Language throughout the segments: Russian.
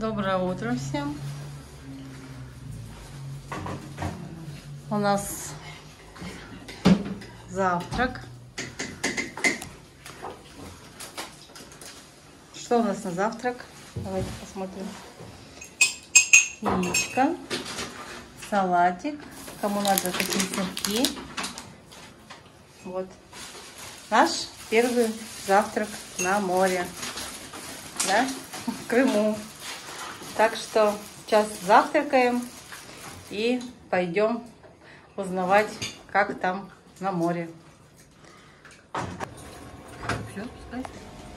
Доброе утро всем. У нас завтрак. Что у нас на завтрак? Давайте посмотрим. Яичко, салатик. Кому надо, такие сырки. Вот. Наш первый завтрак на море. Да? В Крыму. Так что сейчас завтракаем и пойдем узнавать, как там на море. Все, пускай.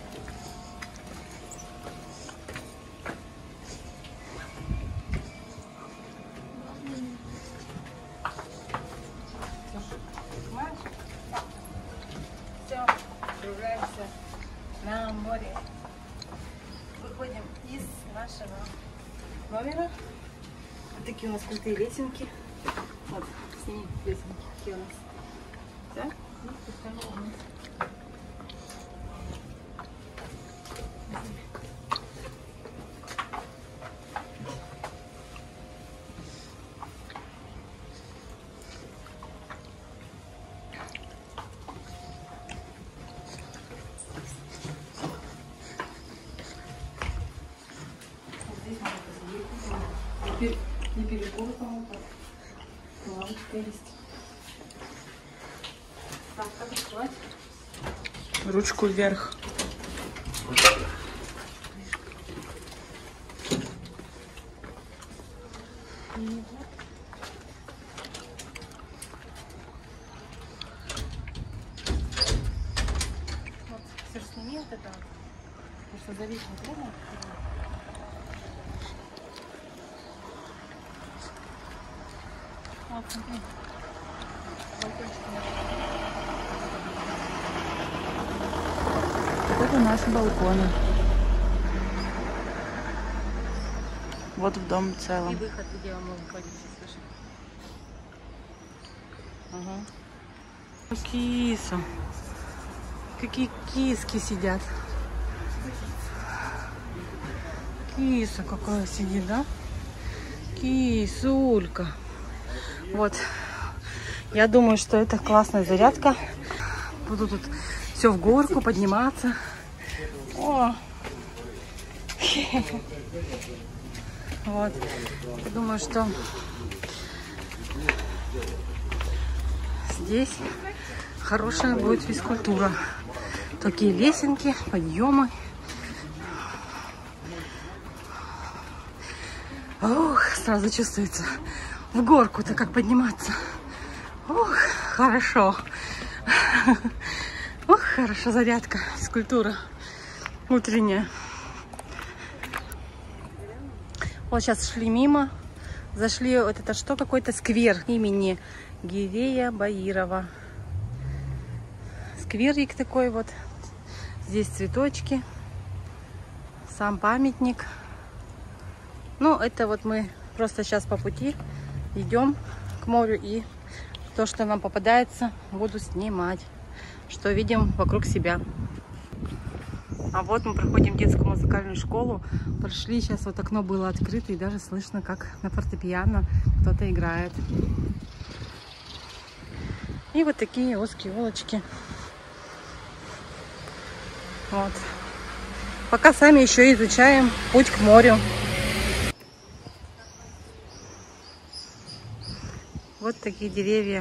Все, отправляемся на море. Выходим из нашего номера. Вот такие у нас крутые лесенки. Вот, сними лесенки, какие у нас. Да? И спускаемся вниз. Не перекур, по-моему, лавочка есть. Так, как открывать? Ручку вверх. Вот, все, сними вот это. Потому что зависит трудно. Вот, смотри. Вот это наши балконы. Вот в дом в целом. И выход, где мы выходим, слышим. Ага. Киса. Какие киски сидят. Киса какая сидит, да? Кисулька. Вот. Я думаю, что это классная зарядка. Буду тут все в горку подниматься. О! Вот. Я думаю, что здесь хорошая будет физкультура. Такие лесенки, подъемы. Ох, сразу чувствуется в горку-то как подниматься. Ох, хорошо. Ох, хорошо, зарядка, физкультура утренняя. Вот сейчас шли мимо, зашли, вот это что, какой-то сквер имени Гирея Баирова. Скверик такой вот. Здесь цветочки, сам памятник. Ну, это вот мы просто сейчас по пути идем к морю, и то, что нам попадается, буду снимать, что видим вокруг себя. А вот мы проходим детскую музыкальную школу. Прошли, сейчас вот окно было открыто, и даже слышно, как на фортепиано кто-то играет. И вот такие узкие улочки. Вот. Пока сами еще изучаем путь к морю. Вот такие деревья.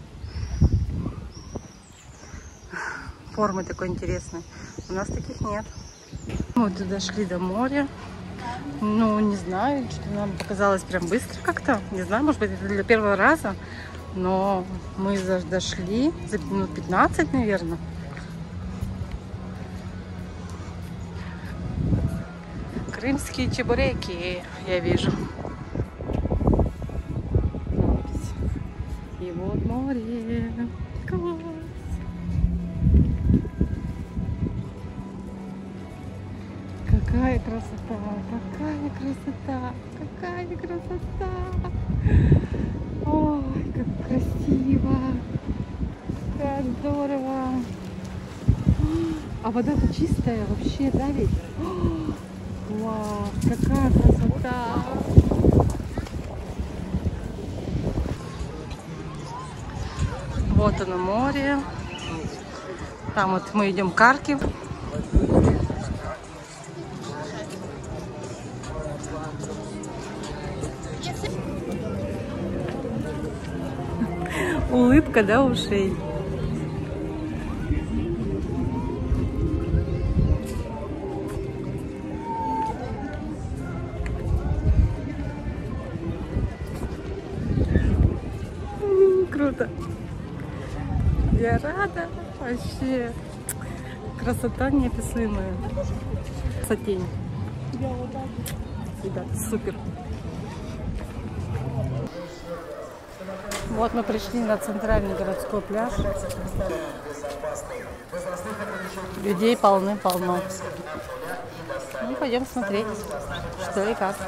Формы такой интересной. У нас таких нет. Вот дошли до моря. Ну, не знаю, что нам показалось прям быстро как-то. Не знаю, может быть, это для первого раза. Но мы дошли за минут 15, наверное. Крымские чебуреки, я вижу. И вот море. Класс. Какая красота, какая красота, какая красота. Ой, как красиво. Как здорово. А вода-то чистая вообще, да, ведь? Вау, какая красота! Вот оно море. Там вот мы идем к Харьков. Улыбка до ушей. Круто. Я рада. Вообще. Красота неописуемая. Сатень. Ребят, супер. Вот мы пришли на центральный городской пляж. Людей полны-полно. Ну, пойдем смотреть, что и как.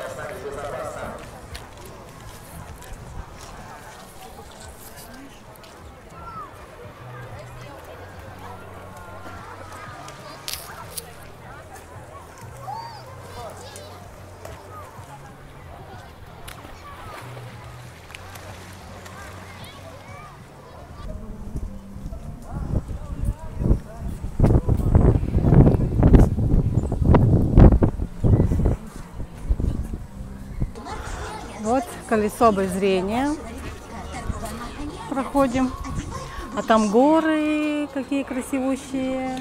Вот колесо обозрения. Проходим. А там горы какие красивущие.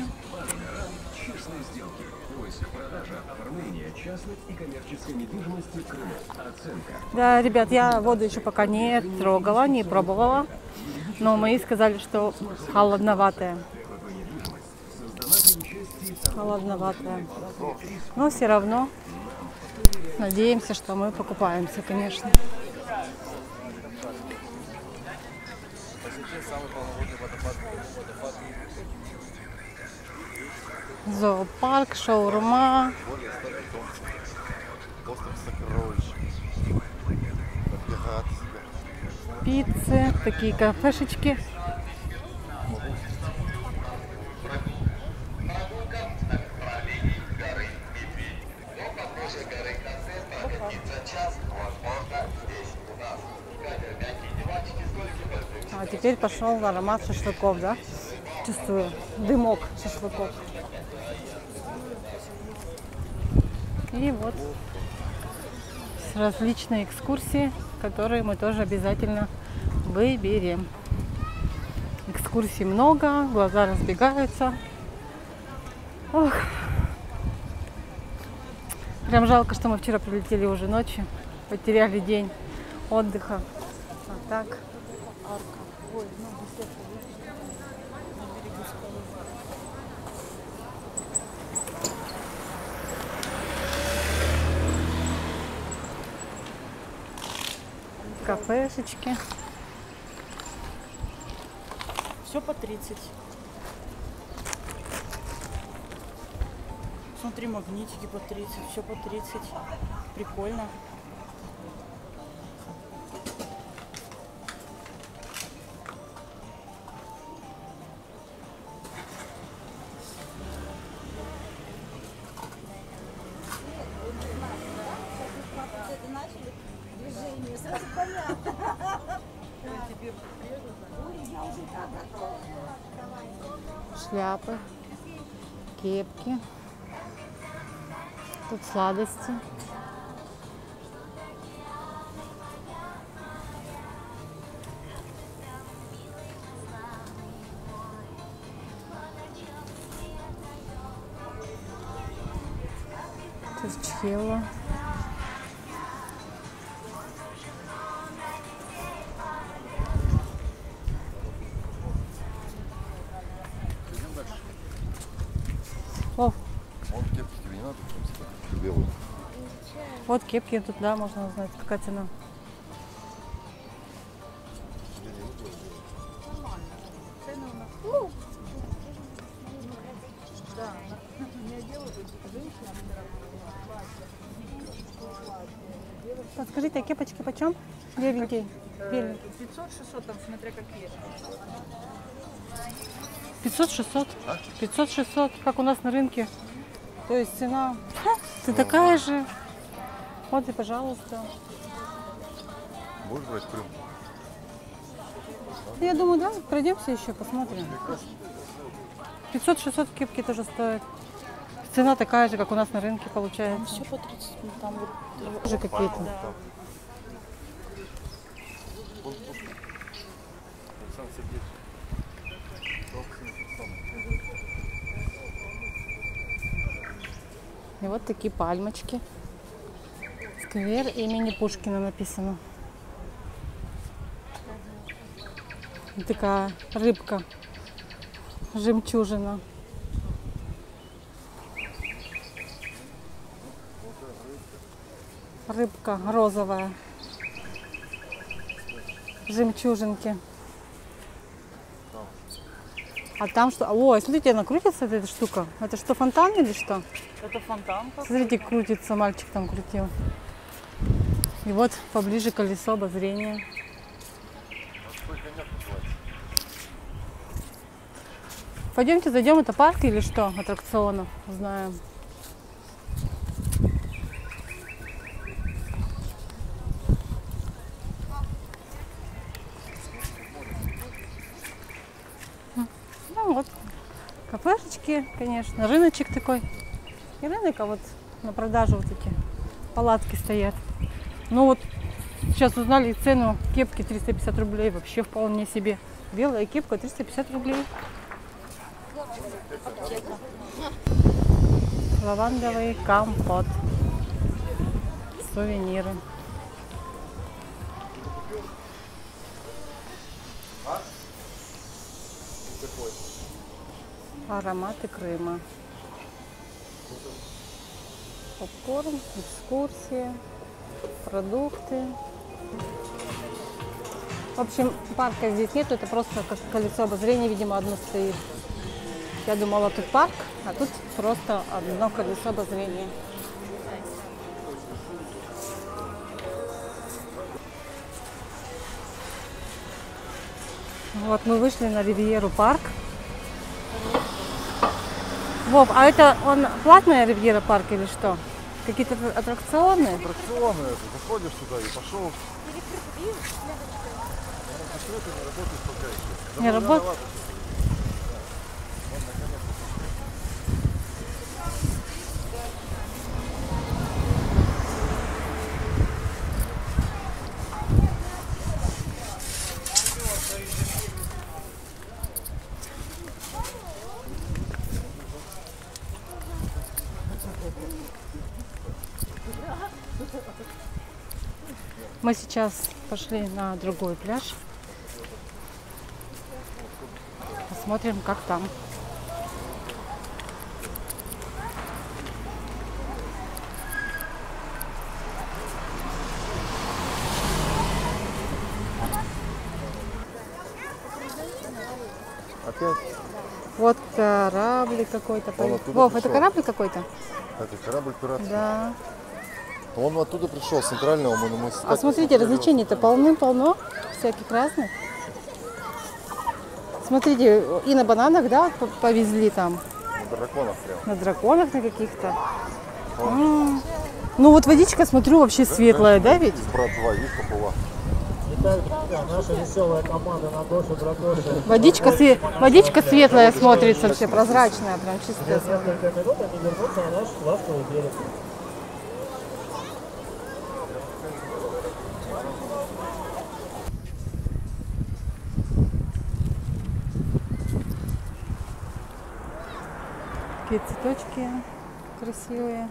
Да, ребят, я воду еще пока не трогала, не пробовала. Но мои сказали, что холодноватая. Холодноватая. Но все равно надеемся, что мы покупаемся, конечно. Зоопарк, шаурма. Пиццы, такие кафешечки. А теперь пошел аромат шашлыков, да? Чувствую дымок шашлыков. И вот различные экскурсии, которые мы тоже обязательно выберем. Экскурсий много, глаза разбегаются. Ох. Прям жалко, что мы вчера прилетели уже ночью, потеряли день отдыха. А так. Ой, кафешечки. Все по 30. Смотри, магнитики по 30, все по 30. Прикольно. Шляпы, кепки. Тут сладости. Тут чхела. О, Кепки тебе не надо, белую. вот кепки тут, да, можно узнать, какая цена. Подскажите, а кепочки почем? Беленькие. 500-600, там смотря какие. 500-600. 500-600, как у нас на рынке. То есть цена ты такая же. Вот и пожалуйста. Будешь брать Крым? Я думаю, да, пройдемся еще, посмотрим. 500-600 кепки тоже стоит. Цена такая же, как у нас на рынке получается. Все по 30, там вот Тоже какие-то. И вот такие пальмочки. Сквер имени Пушкина написано. И такая рыбка, жемчужина. Рыбка розовая. Жемчужинки. А там что? Ой, смотрите, она крутится, эта штука. Это что, фонтан или что? это фонтан. Смотрите, крутится, мальчик там крутил. И вот поближе колесо обозрения. Пойдемте зайдем, это парк или что? Аттракционов, узнаем. Ну вот, кафешечки, конечно, рыночек такой. И рынок, а вот на продажу вот эти палатки стоят. Ну вот, сейчас узнали цену кепки 350 рублей, вообще вполне себе. Белая кепка 350 рублей. Лавандовый компот. Сувениры. Ароматы Крыма. Попкорн, экскурсия, продукты. В общем, парка здесь нету, это просто как колесо обозрения, видимо, одно стоит. Я думала, тут парк, а тут просто одно колесо обозрения. Вот мы вышли на Ривьеру парк. Вов, а это он платная Ривьера парк или что? Какие-то аттракционы? Аттракционы, заходишь туда и пошел. Не работает? Мы сейчас пошли на другой пляж. Посмотрим, как там. Опять? Вот корабль какой-то. Он оттуда Вов, это пришел. корабль какой-то? Это корабль пиратский. Да. Он оттуда пришел, с центрального. Мы А смотрите, развлечений-то полным-полно, всяких разных. Смотрите, и на бананах, да, повезли там. На драконах прям. На драконах на каких-то. Ну вот водичка, смотрю, вообще светлая, да ведь? Брат 2, видишь, поплыла. Итак, друзья, наша веселая команда на Гошу Драгоше. Водичка светлая смотрится, вообще прозрачная, прям чистая. Через несколько минут они вернутся на наш ласковый берег. Такие цветочки красивые.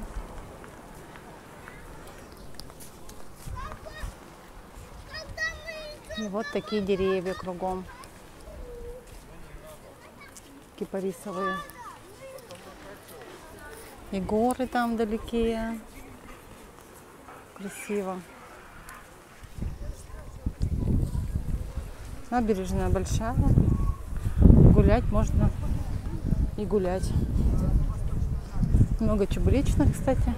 И вот такие деревья кругом. Кипарисовые. И горы там вдалеке. Красиво. Набережная большая. Гулять можно и гулять. Много чебуречных, кстати.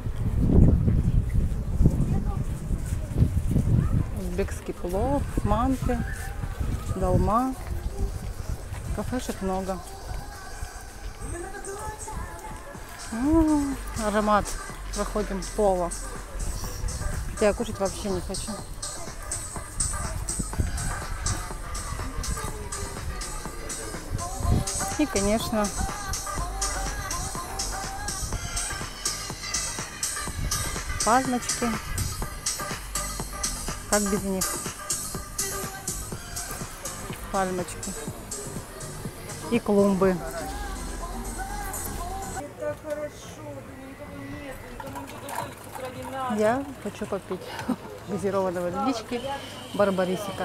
Узбекский плов, манты, долма. Кафешек много. Аромат. Проходим плова. Хотя я кушать вообще не хочу. И, конечно, пальмочки. Как без них? Пальмочки. И клумбы. Я хочу попить газированного водички Барбарисика.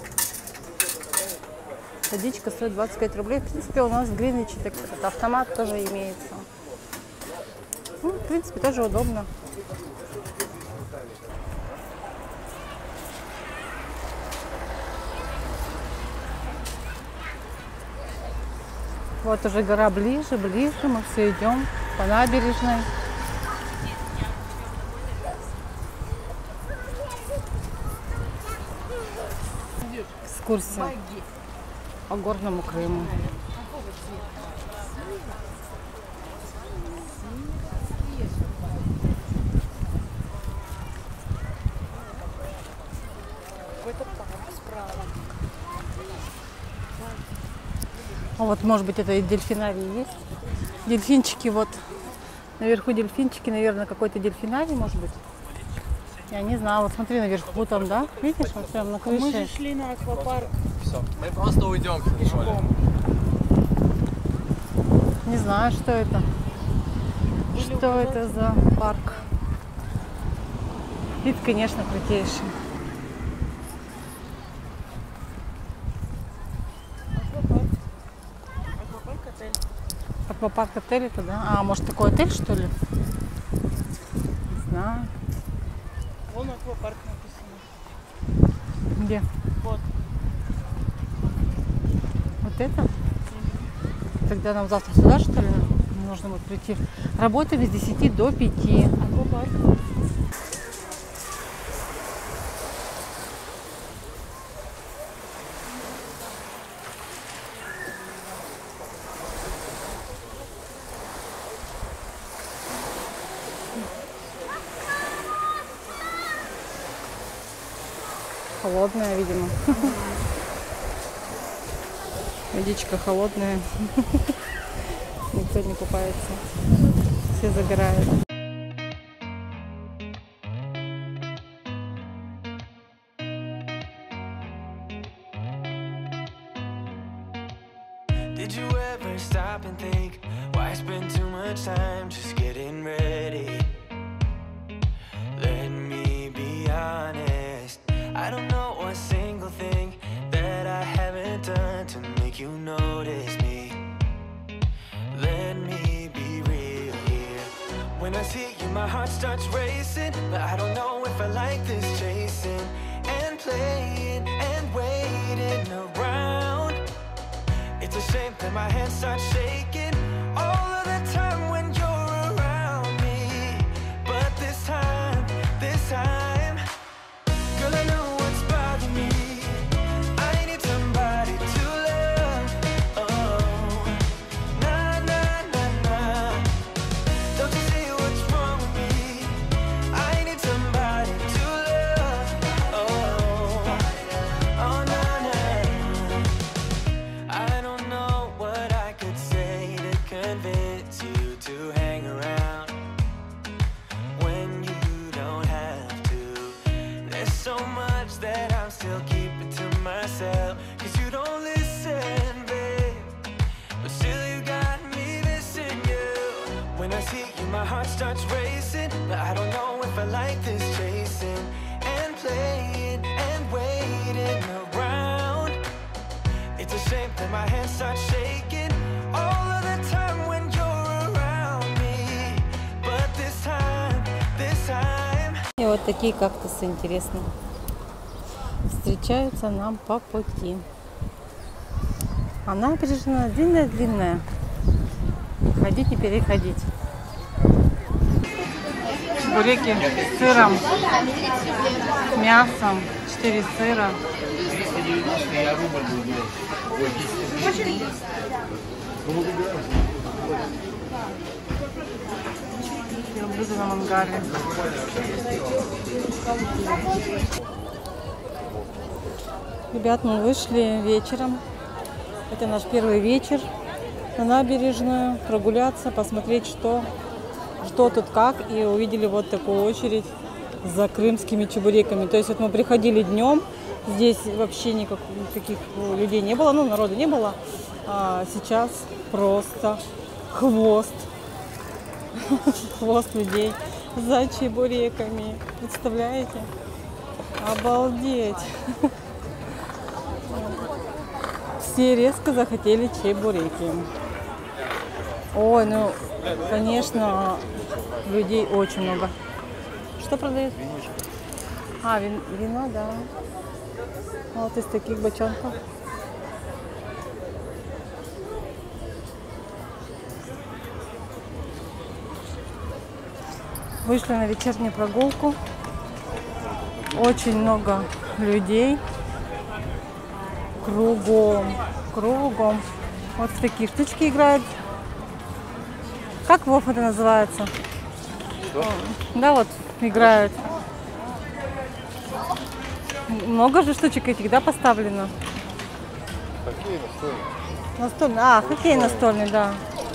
Водичка стоит 25 рублей. В принципе, у нас в Гринвиче этот автомат тоже имеется. Ну, в принципе, тоже удобно. Вот уже гора ближе, ближе. Мы все идем по набережной. Экскурсия по горному Крыму. А вот, может быть, это и дельфинарий есть. Дельфинчики вот. Наверху дельфинчики, наверное, какой-то дельфинарий, может быть. Я не знаю. Вот смотри, наверху там, да? Видишь, вот прям на крыше. Мы же шли на аквапарк. Все, мы просто уйдем. Пешком. Не знаю, что это. Что это за парк? Вид, конечно, крутейший. Аквапарк. Аквапарк отель. Аквапарк отель это, да? А, может, такой отель, что ли? Не знаю. Вон аквапарк написано. Где? Вот. Вот это? Тогда нам завтра сюда, что ли, нужно будет прийти? Работаем с 10 до 5. Аквапарк. Холодная, видимо. Водичка холодная. Никто не купается. Все загорают. Did you ever stop and think why spend too much time just getting ready? Let me be honest, I don't know a single thing that I haven't done to make you notice me. Let me be real here. When I see you, my heart starts racing, but I don't know if I like this chasing and playing and waiting around. It's a shame that my hands start shaking all of the time when you're around me. But this time, girl, I know what's bothering me. I need somebody to love. Oh, nah, nah, nah, nah. Don't you see what's wrong with me? I need somebody to love. Oh, oh, nah, nah. I don't know what I could say to convince you to hang around when you don't have to. There's so much that I'm still keeping to myself, 'cause you don't listen, babe. But still you got me missing you. When I see you, my heart starts racing, but I don't know if I like this chasing and playing and waiting around. It's a shame that my hands start shaking all of the time when you're around me. But this time. И вот такие кактусы интересные встречаются нам по пути. А набережная длинная-длинная. Ходить и переходить. Буреки с сыром, с мясом, 4 сыра. Я блюдо на мангале. Ребят, мы вышли вечером. Это наш первый вечер на набережную. Прогуляться, посмотреть, что тут как. И увидели вот такую очередь за крымскими чебуреками. То есть вот мы приходили днем. Здесь вообще никаких людей не было. Ну, народу не было. А сейчас просто хвост. Хвост людей за чебуреками. Представляете? Обалдеть! Все резко захотели чебуреки. Ой, ну, конечно, людей очень много. Что продают? А, вино, да. Вот из таких бочонков. Вышли на вечернюю прогулку. Очень много людей. Кругом. Вот в такие штучки играют. Как Вов это называется? Что? Да, вот играют. Много же штучек этих, да, поставлено? Хоккей настольный. Настольный. А, хоккей настольный, да.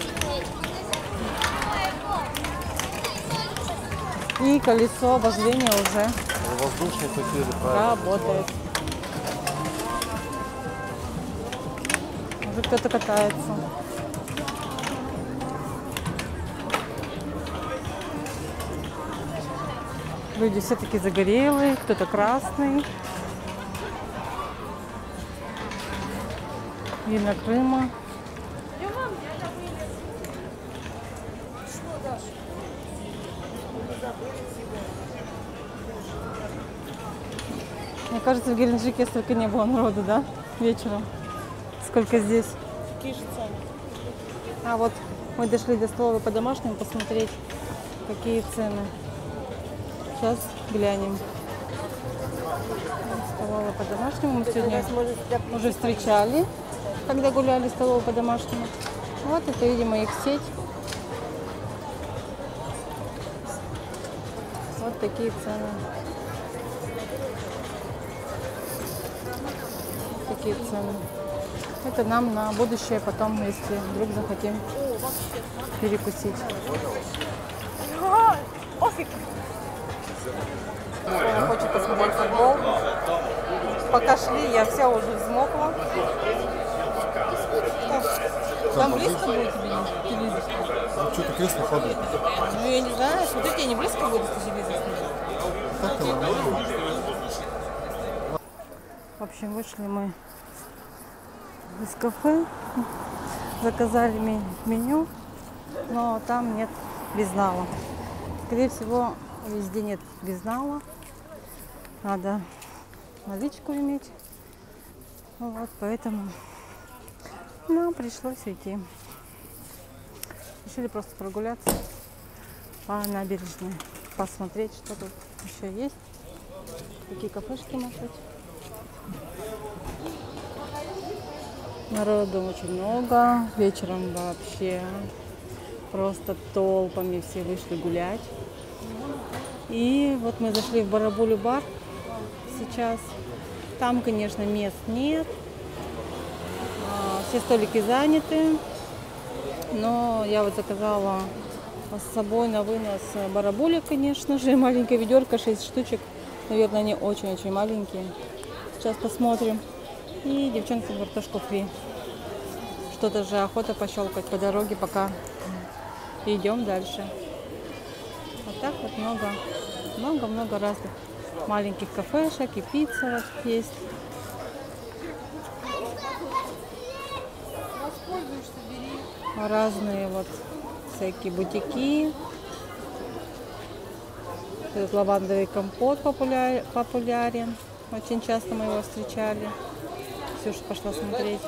И колесо обозрения уже Воздушный хоккей, правильно. работает. Уже кто-то катается. Люди все-таки загорелые, кто-то красный. Вина Крыма. Мне кажется, в Геленджике столько не было народу, да? Вечером. Сколько здесь. А вот мы дошли до столовой по домашнему посмотреть, какие цены. Сейчас глянем. Столовая по домашнему мы сегодня уже встречали, когда гуляли столовую по домашнему. Вот это, видимо, их сеть. Вот такие цены. Вот такие цены. Это нам на будущее потом, если вдруг захотим перекусить. Соня хочет посмотреть футбол. Пока шли, я вся уже взмокла. Там близко будет тебе телевизор? Ну, что-то кресло падает. Ну, я не знаю. Смотрите, не близко будет телевизор смотреть. Так-то нормально. В общем, вышли мы из кафе, заказали меню, но там нет безнала. Скорее всего, везде нет безнала. Надо наличку иметь. Вот, поэтому нам пришлось уйти. Решили просто прогуляться по набережной, посмотреть, что тут еще есть. Какие кафешки, может быть. Народу очень много. Вечером вообще просто толпами все вышли гулять. И вот мы зашли в Барабулю бар сейчас. Там, конечно, мест нет. Все столики заняты. Но я вот заказала с собой на вынос барабулек, конечно же. Маленькая ведерко, 6 штучек. Наверное, они очень-очень маленькие. Сейчас посмотрим. И девчонкам картошку фри. Что-то же охота пощелкать по дороге, пока идем дальше. Вот так вот много разных маленьких кафешек и пицца вот есть. Разные вот всякие бутики. Этот лавандовый компот популярен. Очень часто мы его встречали. Ксюша пошла смотреть.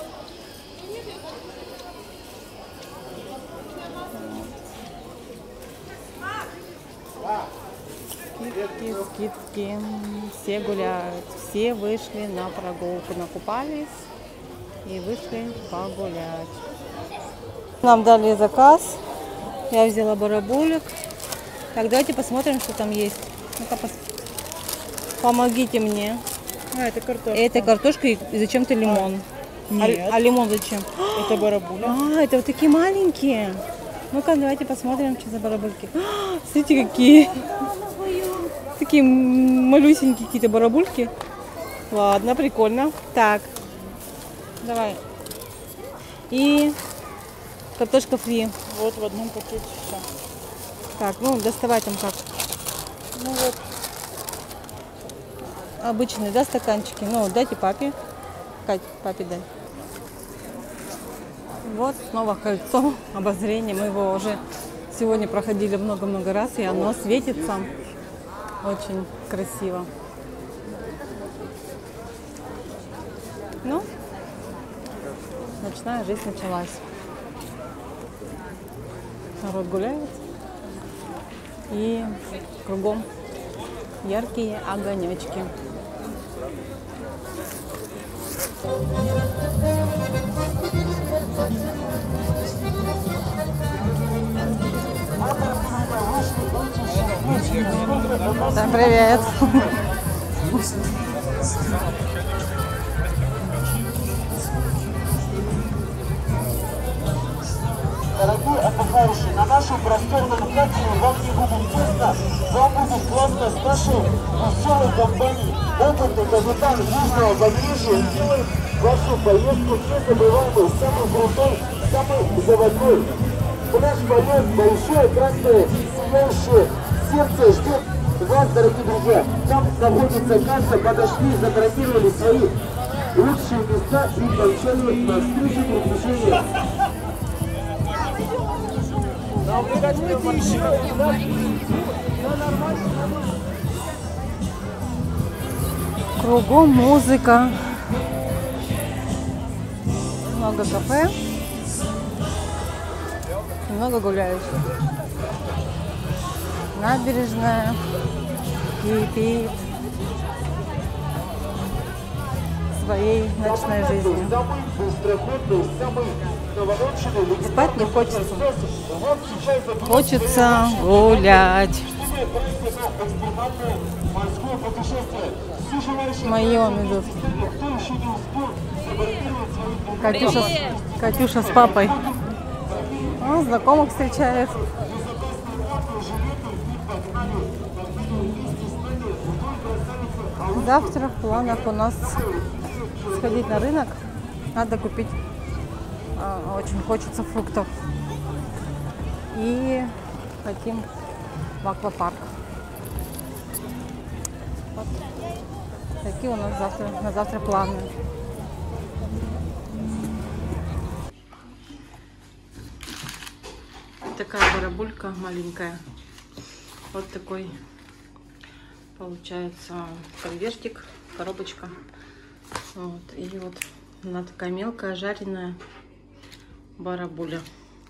Скидки. Все гуляют. Все вышли на прогулку. Накупались и вышли погулять. Нам дали заказ. Я взяла барабулек. Так, давайте посмотрим, что там есть. Ну-ка, помогите мне. А, это картошка. Это картошка и зачем-то лимон. Нет. А лимон зачем? Это барабуля. А, это вот такие маленькие. Ну-ка, давайте посмотрим, что за барабульки. А, смотрите, какие. Такие малюсенькие какие-то барабульки. Ладно, прикольно. Так, давай. И картошка фри. Вот в одном пакете все. Так, ну доставай там как. Ну вот. Обычные, да, стаканчики. Ну, дайте папе. Кать, папе дай. Вот снова кольцо обозрения. Мы его уже сегодня проходили много-много раз, и оно светится очень красиво. Ну, ночная жизнь началась. Народ гуляет. И кругом яркие огонечки. Всем привет! Дорогие отдыхающие, на нашем просторном катере вам не будет тесно, вам будет классно с нашей веселой компанией. Опытный капитан Южного побережья сделает вашу поездку незабываемой, самой крутой, самой заводной. Пляж полет, большое, красное, сияющее сердце ждет вас, дорогие друзья. Там находится касса, подошли, забронировали свои лучшие места и получали на встречу приключения. Кругом музыка. Много кафе. Много гуляющих. Набережная кипит своей ночной жизнью. Спать не хочется. Хочется гулять. Мои он идут. Катюша с папой. О, знакомых встречает. Завтра в планах у нас сходить на рынок. Надо купить. Очень хочется фруктов. И хотим в аквапарк. Вот. Такие у нас на завтра планы. Такая барабулька маленькая. Вот такой получается конвертик, коробочка. Вот. И вот она такая мелкая, жареная барабуля.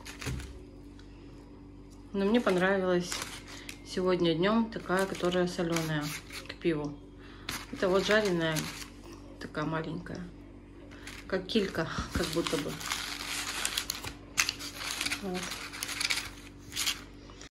Но мне понравилась сегодня днем такая, которая соленая к пиву. Это вот жареная, такая маленькая, как килька, как будто бы. Вот.